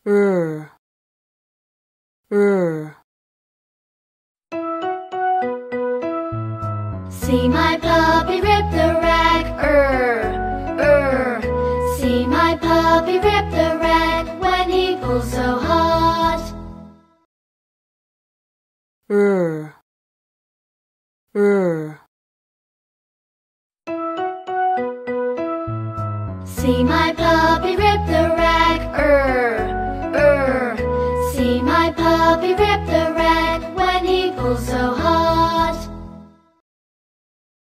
See my puppy rip the rag, See my puppy rip the rag when he pulls so hard. R